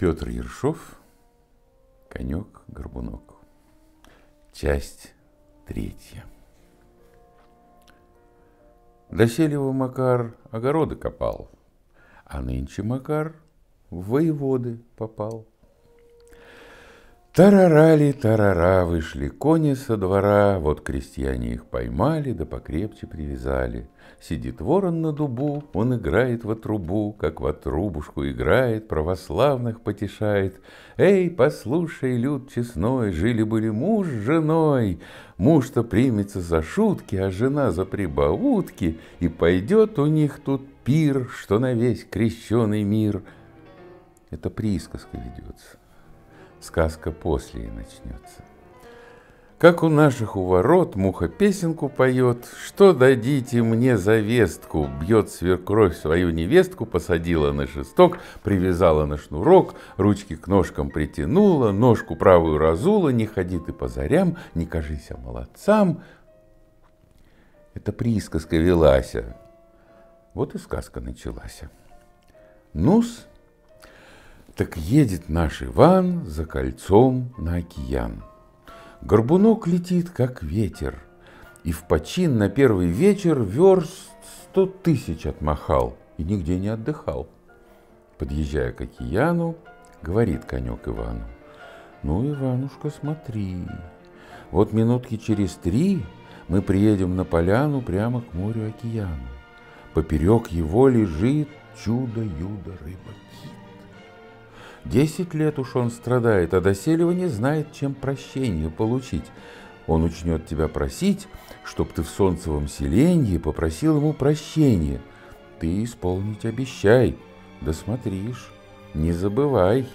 Петр Ершов, конек-горбунок. Часть 3. Доселе Макар огороды копал, а нынче Макар в воеводы попал. Тарарали, тарара, вышли кони со двора, вот крестьяне их поймали, да покрепче привязали. Сидит ворон на дубу, он играет во трубу, как во трубушку играет, православных потешает. Эй, послушай, люд честной, жили-были муж с женой. Муж-то примется за шутки, а жена за прибаутки, и пойдет у них тут пир, что на весь крещеный мир. Это присказка ведется. Сказка после начнется. Как у наших у ворот муха песенку поет: что дадите мне за вестку? Бьет свекровь свою невестку, посадила на шесток, привязала на шнурок, ручки к ножкам притянула, ножку правую разула, не ходи ты по зарям, не кажися молодцам. Это присказка велася. Вот и сказка началась. Ну-с, так едет наш Иван за кольцом на океан. Горбунок летит, как ветер, и в почин на первый вечер верст 100 000 отмахал и нигде не отдыхал. Подъезжая к океану, говорит конек Ивану: ну, Иванушка, смотри, вот минутки через 3 мы приедем на поляну прямо к морю-океану. Поперек его лежит чудо-юдо-рыба-кит. 10 лет уж он страдает, а доселе не знает, чем прощение получить. Он учнет тебя просить, чтоб ты в солнцевом селенье попросил ему прощения. Ты исполнить обещай, да смотришь, не забывай.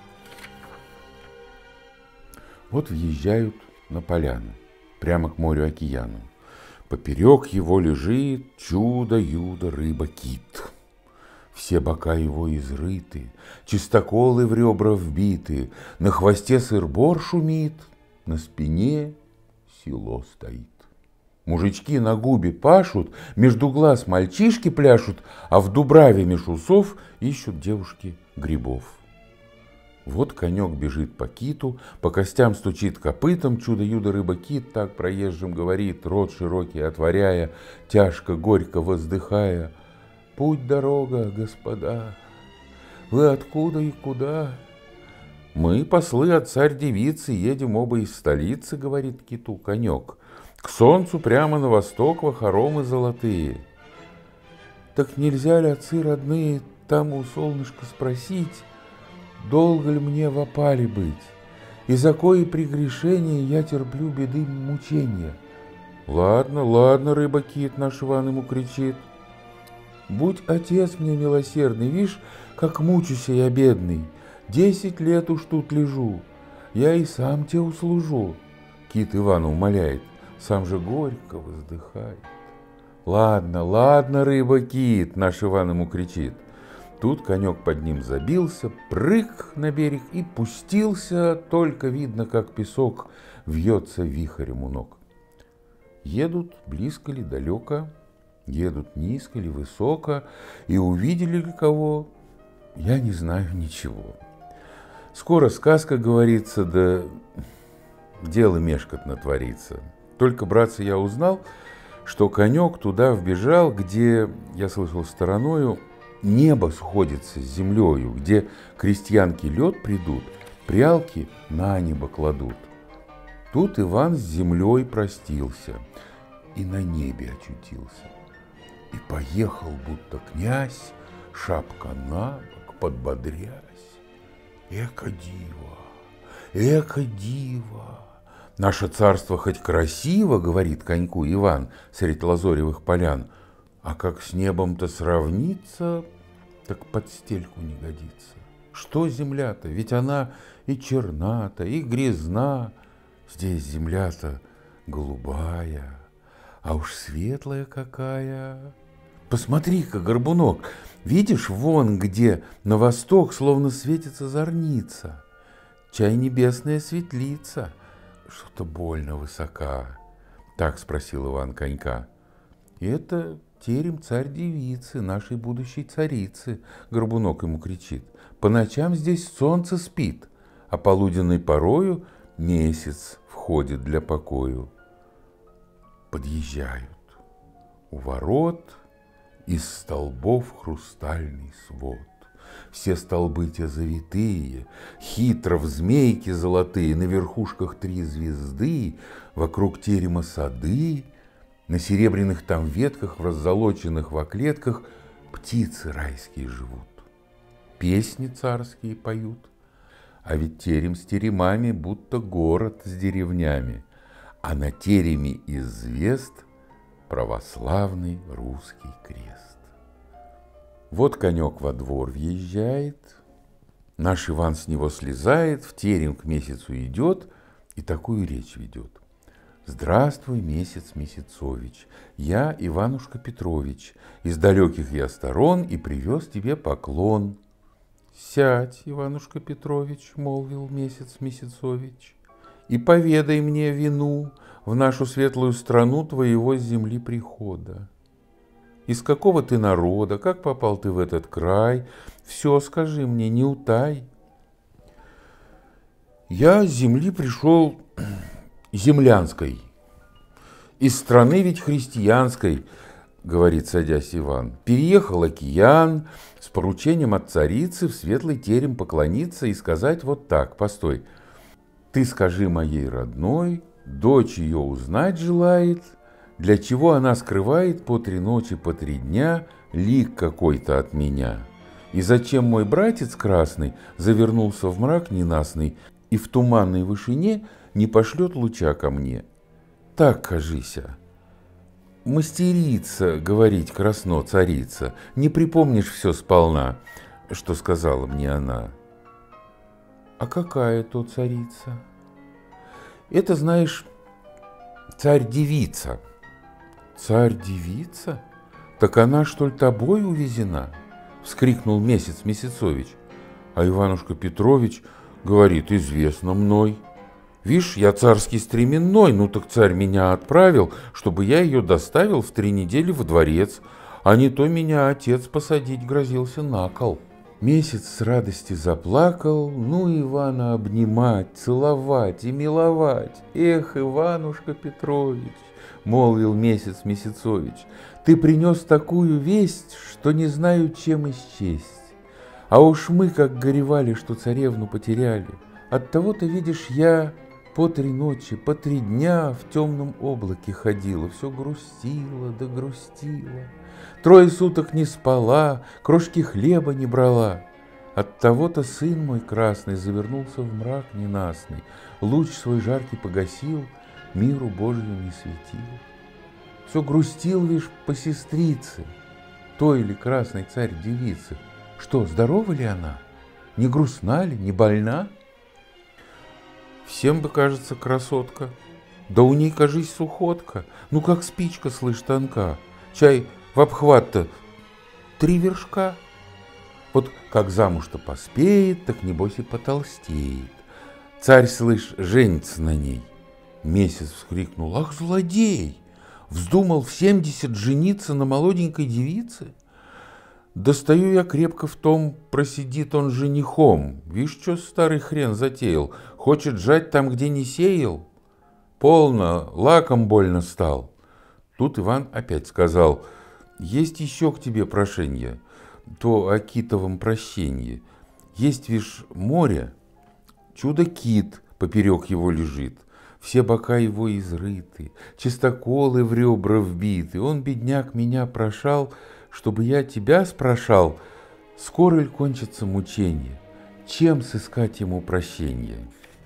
Вот въезжают на поляну, прямо к морю-океану. Поперек его лежит чудо-юдо-рыба-кит. Все бока его изрыты, чистоколы в ребра вбиты, на хвосте сыр-бор шумит, на спине село стоит. Мужички на губе пашут, между глаз мальчишки пляшут, а в дубраве меж усов ищут девушки грибов. Вот конек бежит по киту, по костям стучит копытом, чудо-юдо-рыба-кит так проезжим говорит, рот широкий отворяя, тяжко, горько воздыхая: путь-дорога, господа, вы откуда и куда? Мы, послы от царь-девицы, едем оба из столицы, говорит киту конек, к солнцу прямо на восток во хоромы золотые. Так нельзя ли, отцы родные, там у солнышка спросить, долго ли мне в опале быть, и за кои прегрешения я терплю беды мучения? Ладно, ладно, рыба-кит, наш Иван ему кричит. Будь отец мне милосердный, вишь, как мучуся я, бедный. 10 лет уж тут лежу, я и сам тебе услужу. Кит Ивана умоляет, сам же горько воздыхает. Ладно, ладно, рыба-кит, наш Иван ему кричит. Тут конек под ним забился, прыг на берег и пустился, только видно, как песок вьется вихрем у ног. Едут близко ли, далеко, едут низко ли, высоко, и увидели ли кого, я не знаю ничего. Скоро сказка говорится, да дело мешкотно творится. Только, братцы, я узнал, что конек туда вбежал, где, я слышал стороною, небо сходится с землею, где крестьянки лед придут, прялки на небо кладут. Тут Иван с землей простился и на небе очутился. И поехал, будто князь, шапка на бок, подбодрясь. Эко диво, эко диво. Наше царство хоть красиво, говорит коньку Иван, средь лазоревых полян, а как с небом-то сравнится, так под стельку не годится. Что земля-то? Ведь она и черна-то, и грязна. Здесь земля-то голубая, а уж светлая какая. Посмотри-ка, горбунок, видишь, вон где на восток словно светится зорница. Чай небесная светлица. Что-то больно высока. Так спросил Иван конька. Это терем царь-девицы, нашей будущей царицы, Горбунок ему кричит. По ночам здесь солнце спит, а полуденной порою месяц входит для покою. Подъезжают. У ворот из столбов хрустальный свод. Все столбы те завитые, хитро в змейки золотые, на верхушках 3 звезды, вокруг терема сады, на серебряных там ветках, в раззолоченных во клетках птицы райские живут, песни царские поют. А ведь терем с теремами, будто город с деревнями, а на тереме из звезд православный русский крест. Вот конек во двор въезжает, наш Иван с него слезает, в терем к месяцу идет и такую речь ведет. Здравствуй, месяц Месяцович, я Иванушка Петрович, из далеких я сторон и привез тебе поклон. Сядь, Иванушка Петрович, молвил месяц Месяцович, и поведай мне вину в нашу светлую страну твоего с земли прихода. Из какого ты народа, как попал ты в этот край, все скажи мне, не утай. Я с земли пришел землянской, из страны ведь христианской, говорит, садясь Иван. Переехал океан с поручением от царицы в светлый терем поклониться и сказать вот так, постой, ты скажи моей родной, дочь ее узнать желает, для чего она скрывает по 3 ночи, по 3 дня лик какой-то от меня. И зачем мой братец красный завернулся в мрак ненастный и в туманной вышине не пошлет луча ко мне? Так, кажися, мастерица говорить красно царица, не припомнишь все сполна, что сказала мне она. А какая то царица? Это, знаешь, царь-девица. Царь-девица? Так она, что ли, тобой увезена? Вскрикнул месяц Месяцович. А Иванушка Петрович говорит, известно мной. Вишь, я царский стременной, ну так царь меня отправил, чтобы я ее доставил в 3 недели во дворец, а не то меня отец посадить грозился на кол. Месяц с радости заплакал, ну Ивана обнимать, целовать и миловать. Эх, Иванушка Петрович, молвил месяц Месяцович, ты принес такую весть, что не знаю, чем исчесть. А уж мы как горевали, что царевну потеряли. Оттого-то, видишь, я по 3 ночи, по 3 дня в темном облаке ходила, все грустила да грустила. 3 суток не спала, крошки хлеба не брала. Оттого-то сын мой красный завернулся в мрак ненастный, луч свой жаркий погасил, миру Божию не светил. Все грустил, вишь, по сестрице, той ли красной царь-девицы. Что, здорова ли она? Не грустна ли, не больна? Всем бы кажется красотка, да у ней, кажись, сухотка, ну как спичка, слышь, тонка, чай в обхват-то 3 вершка. Вот как замуж-то поспеет, так небось и потолстеет. Царь, слышь, женится на ней. Месяц вскрикнул, ах, злодей! Вздумал в 70 жениться на молоденькой девице? Достаю я крепко в том, просидит он женихом. Вишь, что старый хрен затеял, хочет жать там, где не сеял. Полно, лаком больно стал. Тут Иван опять сказал, есть еще к тебе прошенье, то о китовом прощенье. Есть, вишь, море, чудо-кит поперек его лежит, все бока его изрыты, чистоколы в ребра вбиты. Он, бедняк, меня прошал, чтобы я тебя спрашал, скоро ли кончится мучение, чем сыскать ему прощение.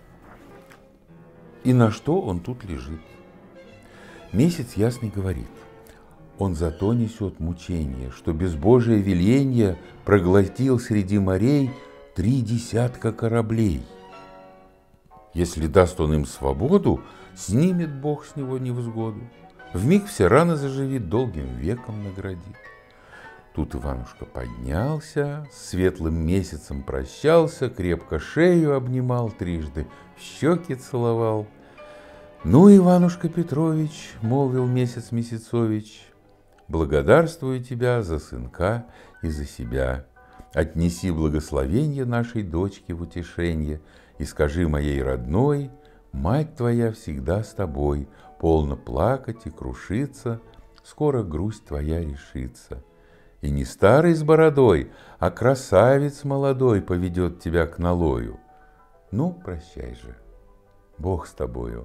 И на что он тут лежит? Месяц ясный говорит, он зато несет мучение, что без Божия веления проглотил среди морей 3 десятка кораблей. Если даст он им свободу, снимет Бог с него невзгоду. Вмиг все раны заживит, долгим веком наградит. Тут Иванушка поднялся, с светлым месяцем прощался, крепко шею обнимал трижды, в щеки целовал. Ну, Иванушка Петрович, молвил месяц Месяцович, благодарствую тебя за сынка и за себя. Отнеси благословенье нашей дочке в утешенье и скажи моей родной: мать твоя всегда с тобой, полно плакать и крушиться, скоро грусть твоя решится. И не старый с бородой, а красавец молодой поведет тебя к налою. Ну, прощай же, Бог с тобою.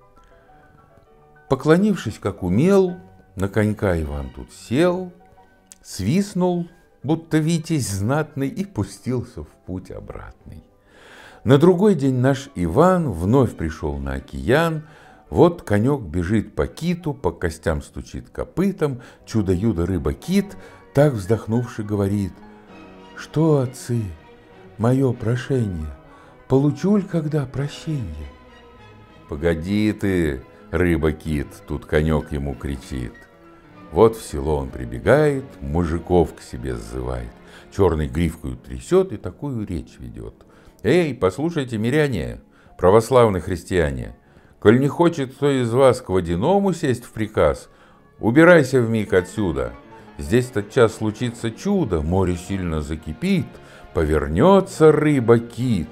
Поклонившись, как умел, на конька Иван тут сел, свистнул, будто витязь знатный, и пустился в путь обратный. На другой день наш Иван вновь пришел на океан. Вот конек бежит по киту, по костям стучит копытом, чудо-юдо рыба-кит, так вздохнувши говорит: что, отцы, мое прошение, получу ль когда прощенье? Погоди ты, рыба-кит, тут конек ему кричит. Вот в село он прибегает, мужиков к себе сзывает, черной гривкою трясет и такую речь ведет: эй, послушайте, миряне, православные христиане, коль не хочет кто из вас к водяному сесть в приказ, убирайся вмиг отсюда. Здесь тотчас случится чудо, море сильно закипит, повернется рыба-кит.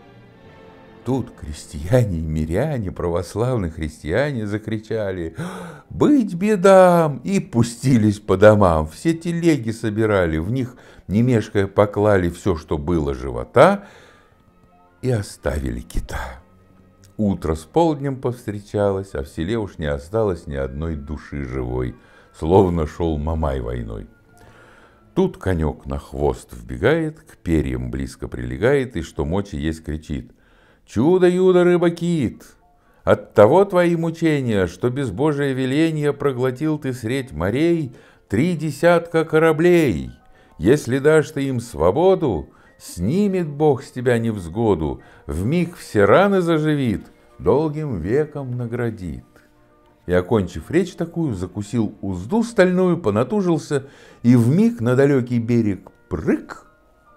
Тут крестьяне и миряне, православные христиане, закричали: быть бедам! И пустились по домам. Все телеги собирали, в них, не мешкая, поклали все, что было живота, и оставили кита. Утро с полднем повстречалось, а в селе уж не осталось ни одной души живой, словно шел Мамай войной. Тут конек на хвост вбегает, к перьям близко прилегает и что мочи есть кричит: чудо-юдо рыба-кит! Оттого твои мучения, что без Божия веления проглотил ты средь морей 3 десятка кораблей. Если дашь ты им свободу, снимет Бог с тебя невзгоду, вмиг все раны заживит, долгим веком наградит. И, окончив речь такую, закусил узду стальную, понатужился, и вмиг на далекий берег прыг.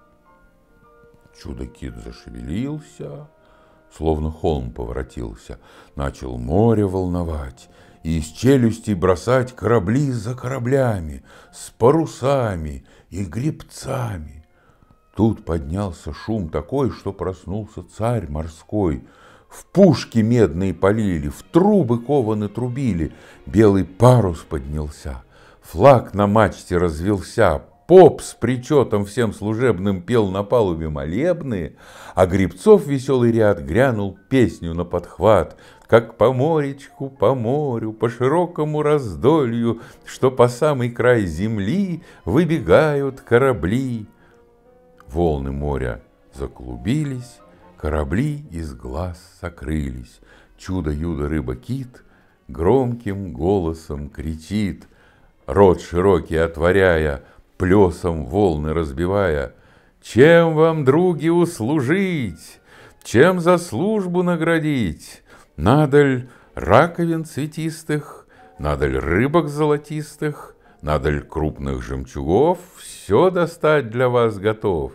Чудо-кит зашевелился, словно холм поворотился, начал море волновать и из челюстей бросать корабли за кораблями, с парусами и гребцами. Тут поднялся шум такой, что проснулся царь морской. В пушки медные полили, в трубы кованы трубили, белый парус поднялся, флаг на мачте развился, поп с причетом всем служебным пел на палубе молебны, а гребцов веселый ряд грянул песню на подхват, как по моречку, по морю, по широкому раздолью, что по самый край земли выбегают корабли. Волны моря заклубились, корабли из глаз сокрылись. Чудо-юдо рыба-кит громким голосом кричит, рот широкий отворяя, плесом волны разбивая: чем вам, други, услужить? Чем за службу наградить? Надо ль раковин цветистых, надо ль рыбок золотистых, надо ль крупных жемчугов? Все достать для вас готов.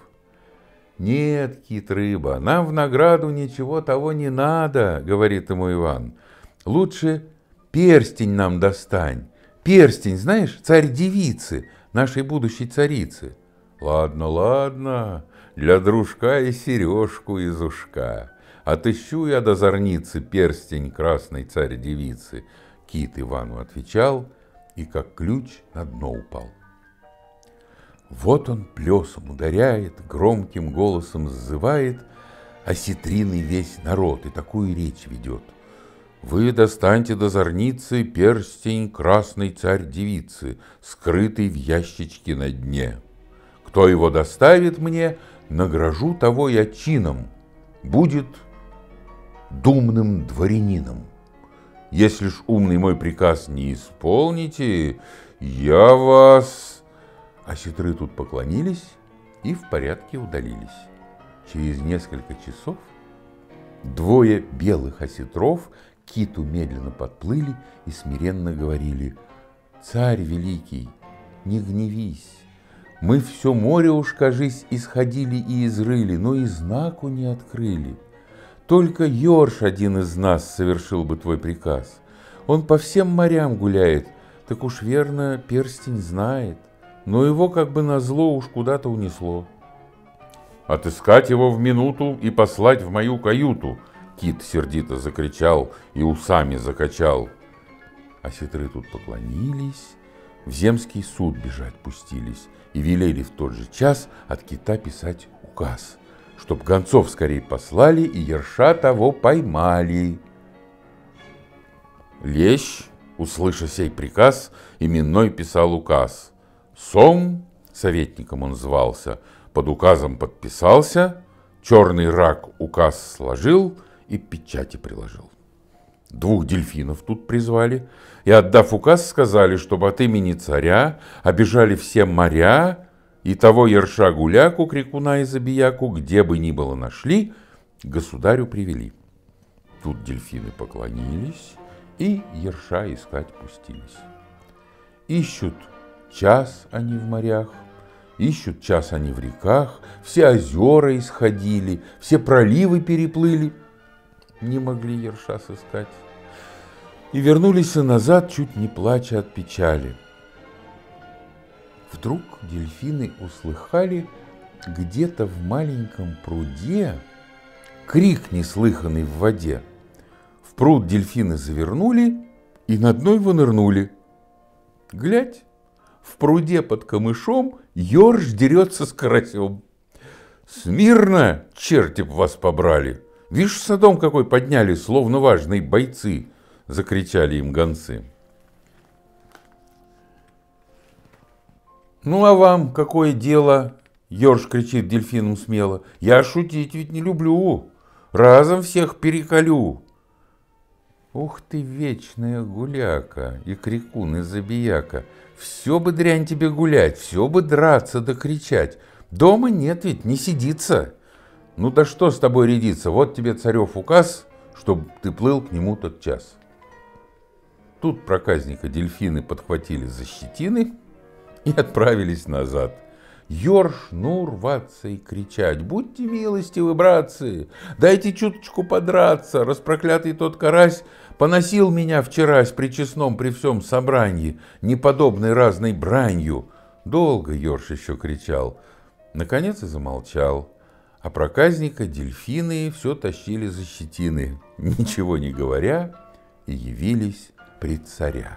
Нет, кит-рыба, нам в награду ничего того не надо, говорит ему Иван. Лучше перстень нам достань. Перстень, знаешь, царь-девицы, нашей будущей царицы. Ладно, ладно, для дружка и сережку из ушка. Отыщу я до зорницы перстень красной царь-девицы. Кит Ивану отвечал и как ключ на дно упал. Вот он плесом ударяет, громким голосом сзывает осетринный весь народ и такую речь ведет: вы достаньте до зорницы перстень красной царь-девицы, скрытый в ящичке на дне. Кто его доставит мне, награжу того я чином, будет думным дворянином. Если ж умный мой приказ не исполните, я вас... А сетры тут поклонились и в порядке удалились. Через несколько часов 2 белых осетров к киту медленно подплыли и смиренно говорили: царь великий, не гневись, мы все море уж, кажись, исходили и изрыли, но и знаку не открыли. Только Йорш один из нас совершил бы твой приказ. Он по всем морям гуляет, Так уж верно, перстень знает, но его как бы назло уж куда-то унесло. «Отыскать его в минуту и послать в мою каюту!» Кит сердито закричал и усами закачал. Осетры тут поклонились, в земский суд бежать пустились и велели в тот же час от кита писать указ, чтоб гонцов скорей послали и ерша того поймали. Лещ, услыша сей приказ, именной писал указ. Сом, советником он звался, под указом подписался, черный рак указ сложил и печати приложил. 2 дельфинов тут призвали и, отдав указ, сказали, чтобы от имени царя обежали все моря и того ерша-гуляку, крикуна и забияку, где бы ни было нашли, к государю привели. Тут дельфины поклонились и ерша искать пустились. Ищут час они в морях, ищут час они в реках, все озера исходили, все проливы переплыли, не могли ерша сыскать. И вернулись назад, чуть не плача от печали. Вдруг дельфины услыхали где-то в маленьком пруде крик неслыханный в воде. В пруд дельфины завернули и на дно его нырнули. Глядь, в пруде под камышом ерш дерется с карасем. «Смирно, черти б вас побрали! Вишь, садом какой подняли, словно важные бойцы!» — закричали им гонцы. «Ну а вам какое дело?» — ерш кричит дельфинам смело. «Я шутить ведь не люблю, разом всех переколю». «Ух ты, вечная гуляка и крикун и забияка! Все бы дрянь тебе гулять, все бы драться да кричать. Дома нет ведь, не сидится. Ну да что с тобой рядиться, вот тебе царев указ, чтоб ты плыл к нему тот час». Тут проказника дельфины подхватили за щетины и отправились назад. Ёрш, ну, рваться и кричать: «Будьте милостивы, братцы, дайте чуточку подраться, распроклятый тот карась поносил меня вчерась при честном при всем собрании, неподобной разной бранью». Долго Ёрш еще кричал, наконец и замолчал, а проказника дельфины все тащили за щетины, ничего не говоря, и явились пред царя.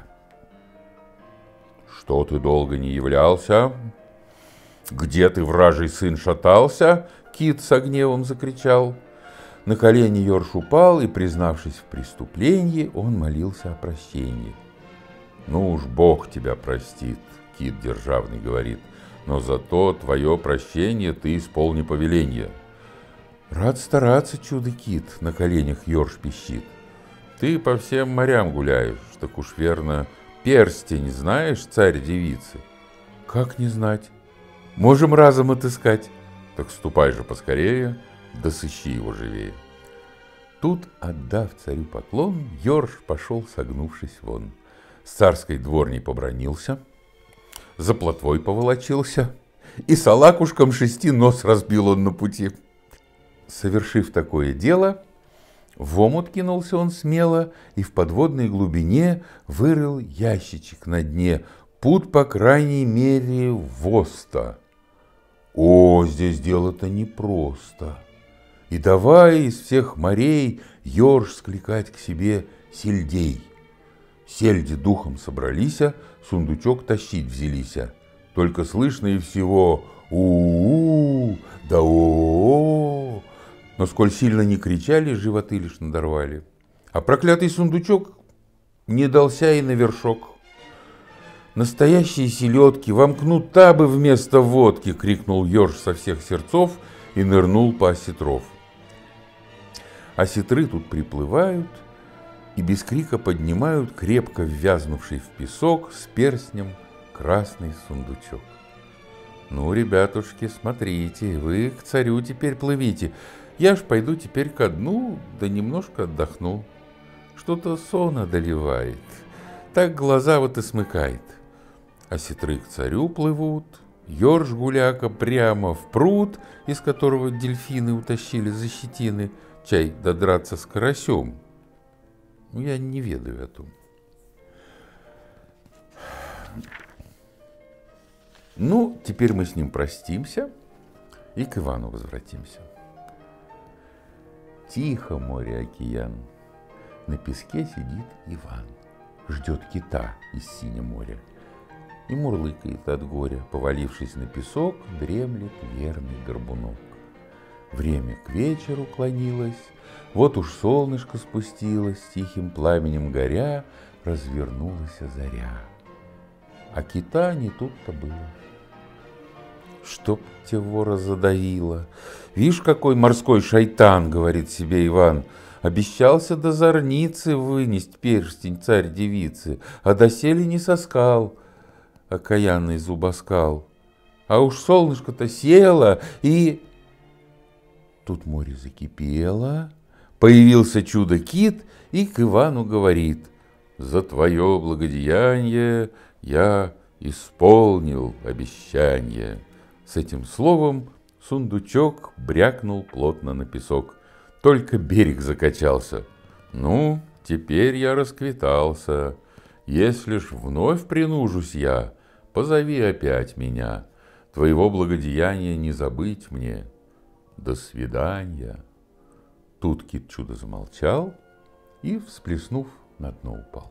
«Что ты долго не являлся? Где ты, вражий сын, шатался?» Кит с гневом закричал. На колени Ёрш упал, и, признавшись в преступлении, он молился о прощении. «Ну уж Бог тебя простит», — Кит державный говорит, «но зато твое прощение ты исполни повеление». «Рад стараться, чудо-кит», — на коленях Ёрш пищит. «Ты по всем морям гуляешь, так уж верно, перстень знаешь, царь-девицы?» «Как не знать? Можем разом отыскать». «Так ступай же поскорее, да сыщи его живее». Тут, отдав царю поклон, Ёрш пошел, согнувшись вон. С царской дворней побранился, за плотвой поволочился, и салакушком 6 нос разбил он на пути. Совершив такое дело, в омут кинулся он смело и в подводной глубине вырыл ящичек на дне, пуд, по крайней мере, воста. О, здесь дело-то непросто. И давай из всех морей Ёрш скликать к себе сельдей. Сельди духом собралися, сундучок тащить взялися. Только слышно и всего у-у-у, да о-о-о. Но сколь сильно не кричали, животы лишь надорвали. А проклятый сундучок не дался и на вершок. «Настоящие селедки, вам кнута бы вместо водки!» — крикнул Ёрш со всех сердцов и нырнул по осетров. Осетры тут приплывают и без крика поднимают крепко ввязнувший в песок с перстнем красный сундучок. «Ну, ребятушки, смотрите, вы к царю теперь плывите. Я ж пойду теперь ко дну, да немножко отдохну. Что-то сон одолевает, так глаза вот и смыкает». Осетры к царю плывут, Ёрш-гуляка прямо в пруд, из которого дельфины утащили за щетины, чай додраться с карасем. Ну, я не ведаю о том. Ну, теперь мы с ним простимся и к Ивану возвратимся. Тихо море, океан, на песке сидит Иван, ждет кита из синего моря и мурлыкает от горя, повалившись на песок, дремлет верный горбунок. Время к вечеру клонилось, вот уж солнышко спустилось, тихим пламенем горя развернулась заря. А кита не тут-то было. Чтоб те вора задавило. Вишь, какой морской шайтан, говорит себе Иван, обещался до зорницы вынести перстень царь-девицы, а доселе не соскал окаянный зубоскал. А уж солнышко-то село, и... Тут море закипело, появился чудо-кит и к Ивану говорит: «За твое благодеяние я исполнил обещание». С этим словом сундучок брякнул плотно на песок. Только берег закачался. Ну, теперь я расквитался. Если ж вновь принужусь я, позови опять меня. Твоего благодеяния не забыть мне. До свидания. Тут кит чудо замолчал и, всплеснув, на дно упал.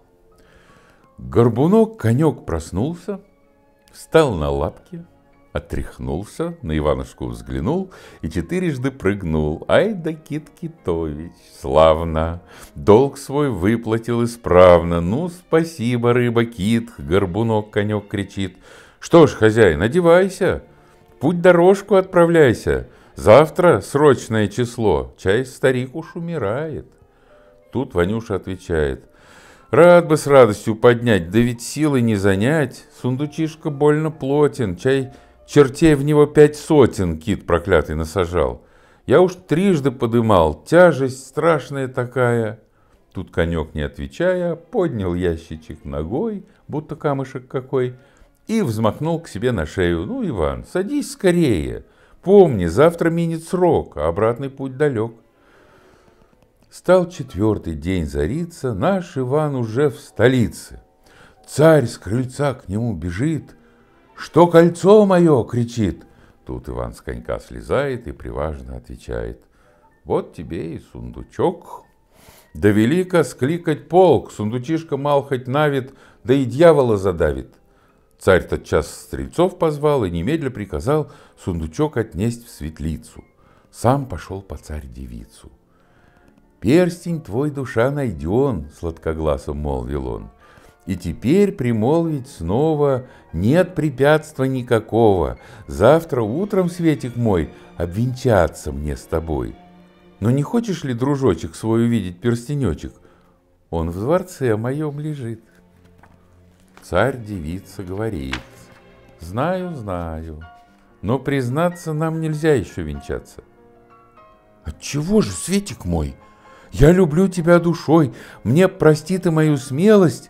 Горбунок конек проснулся, встал на лапки, отряхнулся, на Иванушку взглянул и четырежды прыгнул. Ай да Кит Китович, славно, долг свой выплатил исправно. Ну, спасибо, рыба-кит, горбунок конек кричит. Что ж, хозяин, одевайся, путь-дорожку отправляйся. Завтра срочное число, чай старик уж умирает. Тут Ванюша отвечает: рад бы с радостью поднять, да ведь силы не занять. Сундучишка больно плотен, чай чертей в него 500 кит проклятый насажал. Я уж трижды подымал, тяжесть страшная такая. Тут конек, не отвечая, поднял ящичек ногой, будто камышек какой, и взмахнул к себе на шею. Ну, Иван, садись скорее. Помни, завтра минет срок, а обратный путь далек. Стал 4-й день зариться, наш Иван уже в столице. Царь с крыльца к нему бежит. «Что кольцо мое?» — кричит. Тут Иван с конька слезает и приважно отвечает: вот тебе и сундучок. Да велико скликать полк, сундучишка мал хоть навит, да и дьявола задавит. Царь тотчас стрельцов позвал и немедля приказал сундучок отнесть в светлицу. Сам пошел по царь-девицу. «Перстень твой, душа, найден», — сладкогласом молвил он. «И теперь примолвить снова нет препятствия никакого. Завтра утром, Светик мой, обвенчаться мне с тобой. Но не хочешь ли, дружочек, свой увидеть перстенечек? Он в дворце моем лежит». Царь-девица говорит: знаю, знаю, но, признаться, нам нельзя еще венчаться. «Отчего же, Светик мой? Я люблю тебя душой, мне прости ты мою смелость.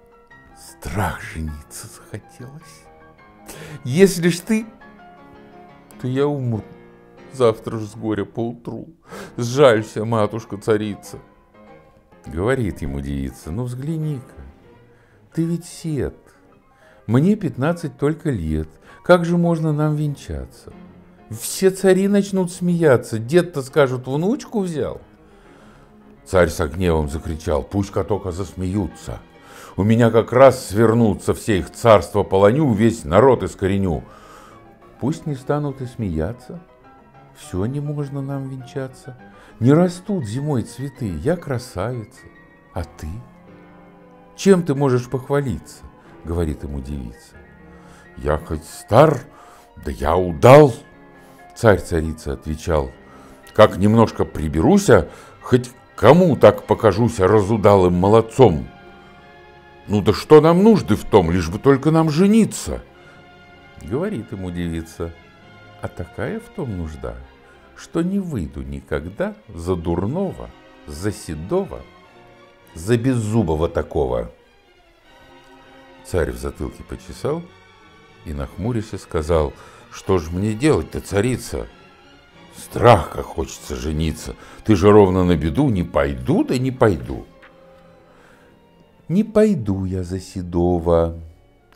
Страх жениться захотелось. Если ж ты, то я умру завтра ж с горя поутру. Сжалься, матушка-царица». Говорит ему девица: ну взгляни-ка, ты ведь сед, мне 15 только лет, как же можно нам венчаться? Все цари начнут смеяться, дед-то скажут: внучку взял. Царь со гневом закричал: пусть-ка только засмеются. У меня как раз свернутся все их царства полоню, весь народ искореню. Пусть не станут и смеяться, все не можно нам венчаться. Не растут зимой цветы, я красавица, а ты? Чем ты можешь похвалиться? Говорит ему девица. Я хоть стар, да я удал. Царь-царица отвечал: как немножко приберуся, хоть кому так покажуся разудалым молодцом. Ну да что нам нужды в том, лишь бы только нам жениться? Говорит ему девица: а такая в том нужда, что не выйду никогда за дурного, за седого, за беззубого такого. Царь в затылке почесал и, нахмурясь, сказал: что ж мне делать-то, царица? Страх, как хочется жениться. Ты же ровно на беду: не пойду, да не пойду. Не пойду я за седого,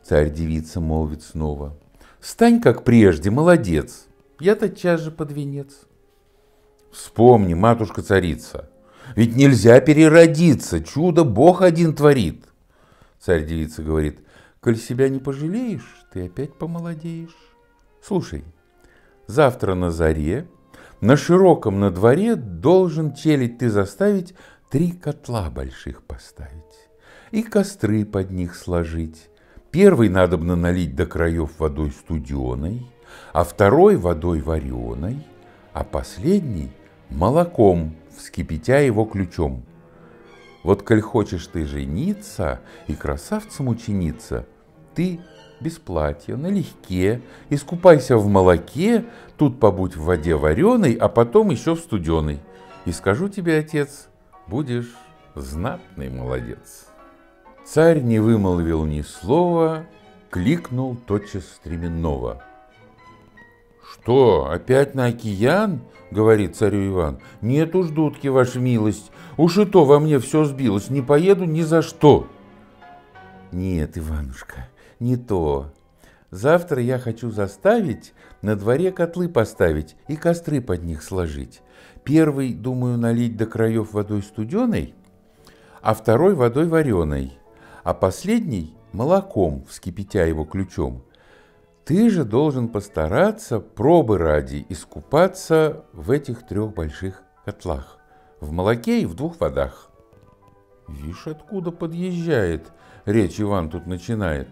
Царь-девица молвит снова: стань, как прежде, молодец, я тотчас же под венец. Вспомни, матушка-царица, ведь нельзя переродиться, чудо Бог один творит. Царь-девица говорит: коль себя не пожалеешь, ты опять помолодеешь. Слушай, завтра на заре на широком на дворе должен челядь ты заставить 3 котла больших поставить и костры под них сложить. Первый надобно налить до краев водой студеной, а второй водой вареной, а последний молоком, вскипятя его ключом. Вот коль хочешь ты жениться и красавцем учениться, ты без платья, налегке, искупайся в молоке, тут побудь в воде вареной, а потом еще в студеной. И скажу тебе, отец, будешь знатный молодец. Царь не вымолвил ни слова, кликнул тотчас стременного. «Что, опять на океан?» — говорит царю Иван. «Нет уж, дудки, ваша милость, уж и то во мне все сбилось, не поеду ни за что». «Нет, Иванушка, не то. Завтра я хочу заставить на дворе котлы поставить и костры под них сложить. Первый, думаю, налить до краев водой студеной, а второй водой вареной, а последний молоком, вскипятя его ключом. Ты же должен постараться, пробы ради, искупаться в этих 3 больших котлах, в молоке и в 2 водах». Вишь, откуда подъезжает, речь Иван тут начинает.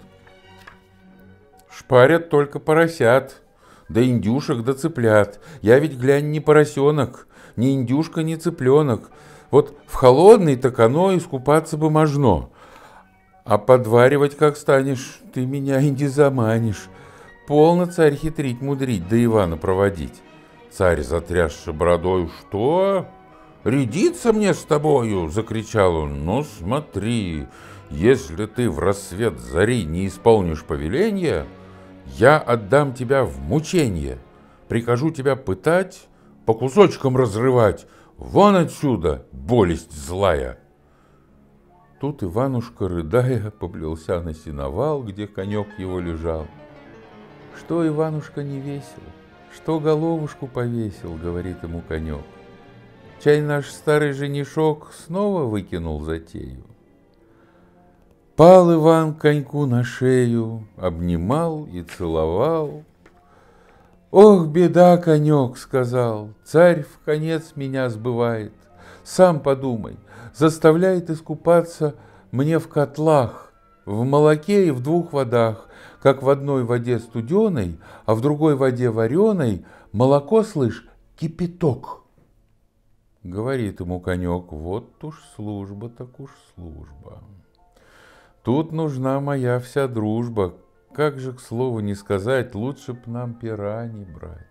«Шпарят только поросят, да индюшек, да цыплят. Я ведь, глянь, не поросенок, ни индюшка, ни цыпленок. Вот в холодный так оно искупаться бы можно. А подваривать как станешь, ты меня и не заманишь. Полно, царь, хитрить, мудрить, да Ивана проводить». Царь, затрясши бородою: «Что? Рядиться мне с тобою?» — закричал он. «Ну смотри, если ты в рассвет зари не исполнишь повеления, я отдам тебя в мучение, прикажу тебя пытать, по кусочкам разрывать. Вон отсюда, болесть злая!» Тут Иванушка, рыдая, поплелся на сеновал, где конек его лежал. «Что, Иванушка, не весел? Что головушку повесил?» — говорит ему конек. «Чай наш старый женишок снова выкинул затею». Пал Иван коньку на шею, обнимал и целовал. «Ох, беда, конек!» — сказал, «царь в конец меня сбывает. Сам подумай, заставляет искупаться мне в котлах, в молоке и в 2 водах, как в одной воде студеной, а в другой воде вареной молоко, слышь, кипяток». Говорит ему конек: «Вот уж служба, так уж служба. Тут нужна моя вся дружба. Как же, к слову не сказать, лучше б нам пера не брать.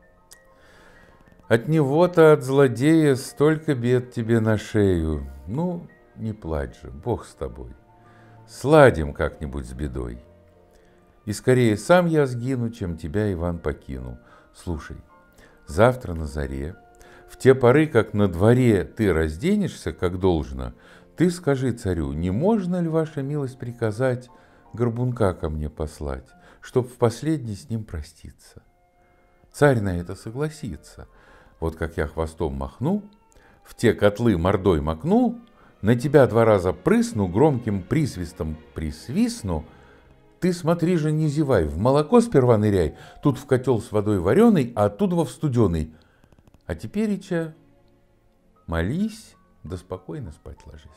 От него-то, от злодея, столько бед тебе на шею. Ну, не плачь же, Бог с тобой. Сладим как-нибудь с бедой. И скорее сам я сгину, чем тебя, Иван, покину. Слушай, завтра на заре, в те поры, как на дворе ты разденешься, как должно, ты скажи царю, не можно ли, ваша милость, приказать горбунка ко мне послать, чтоб в последний с ним проститься. Царь на это согласится. Вот как я хвостом махну, в те котлы мордой макну, на тебя 2 раза прысну, громким присвистом присвистну, ты смотри же, не зевай, в молоко сперва ныряй, тут в котел с водой вареной, а оттуда в студеный. А тепереча молись, да спокойно спать ложись».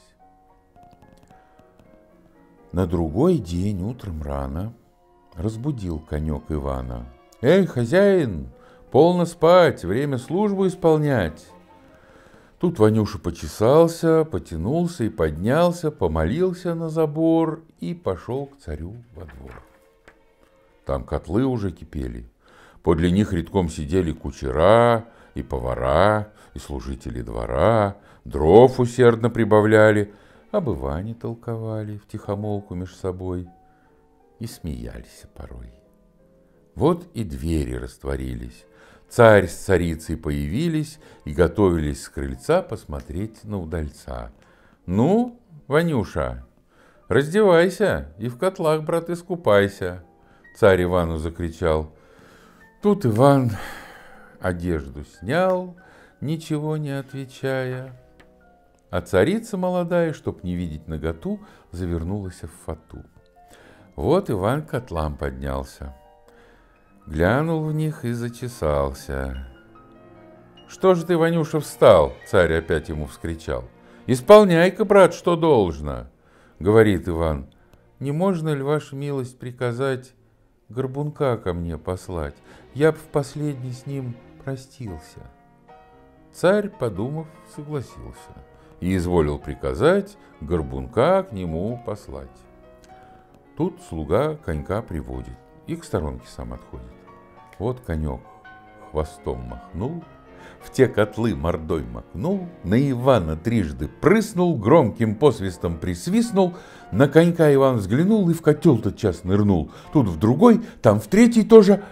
На другой день утром рано разбудил конек Ивана. «Эй, хозяин, полно спать, время службу исполнять». Тут Ванюша почесался, потянулся и поднялся, помолился на забор и пошел к царю во двор. Там котлы уже кипели, подле них редком сидели кучера и повара, и служители двора, дров усердно прибавляли, об Иване толковали втихомолку меж собой и смеялись порой. Вот и двери растворились, царь с царицей появились и готовились с крыльца посмотреть на удальца. «Ну, Ванюша, Раздевайся и в котлах, брат, искупайся, царь Ивану закричал. Тут Иван одежду снял, ничего не отвечая, а царица молодая, чтоб не видеть наготу, завернулась в фату. Вот Иван к котлам поднялся, глянул в них и зачесался. «Что же ты, Ванюша, встал?» — царь опять ему вскричал. «Исполняй-ка, брат, что должно!» — говорит Иван. «Не можно ли, ваша милость, приказать горбунка ко мне послать? Я б в последний с ним простился». Царь, подумав, согласился и изволил приказать горбунка к нему послать. Тут слуга конька приводит и к сторонке сам отходит. Вот конек хвостом махнул, в те котлы мордой макнул, на Ивана трижды прыснул, громким посвистом присвистнул, на конька Иван взглянул и в котел тотчас нырнул. Тут в другой, там в третий тоже.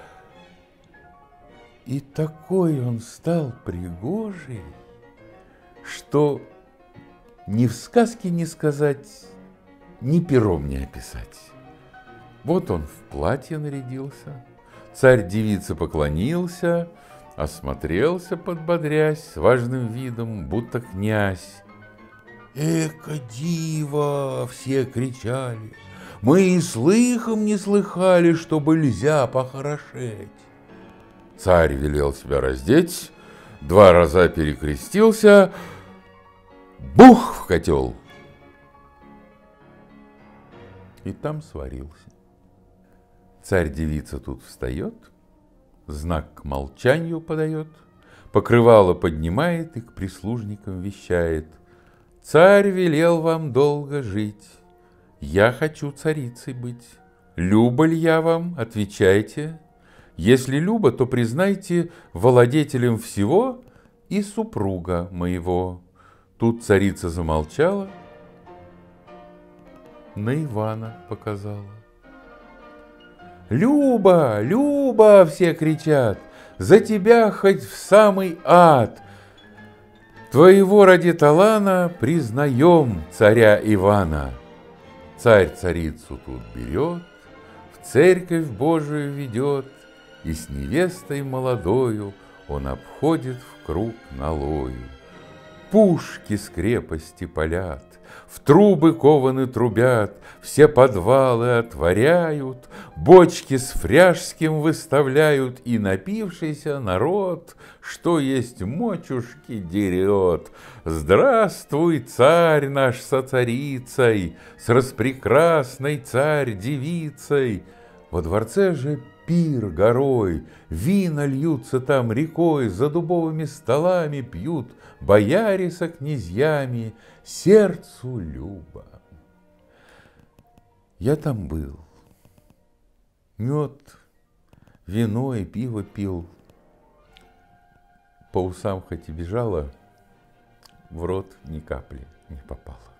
И такой он стал пригожий, что ни в сказке не сказать, ни пером не описать. Вот он в платье нарядился, царь девице поклонился, осмотрелся, подбодрясь, с важным видом, будто князь. «Эка диво!» — все кричали. «Мы и слыхом не слыхали, чтобы нельзя похорошеть!» Царь велел себя раздеть, 2 раза перекрестился, бух в котел, и там сварился. Царь-девица тут встает, знак к молчанию подает, покрывало поднимает и к прислужникам вещает. «Царь велел вам долго жить, я хочу царицей быть. Люба ли я вам? Отвечайте. Если люба, то признайте владетелем всего и супруга моего». Тут царица замолчала, на Ивана показала. «Люба, Люба!» — все кричат. «За тебя хоть в самый ад! Твоего ради талана признаем царя Ивана». Царь царицу тут берет, в церковь Божию ведет, и с невестой молодою он обходит в круг налою. Пушки с крепости палят, в трубы кованы трубят, все подвалы отворяют, бочки с фряжским выставляют, и напившийся народ, что есть мочушки, дерет. Здравствуй, царь наш со царицей, с распрекрасной царь-девицей. Во дворце же пир горой, вина льются там рекой, за дубовыми столами пьют бояре со князьями, сердцу любо. Я там был, мед, вино и пиво пил, по усам хоть и бежало, в рот ни капли не попало.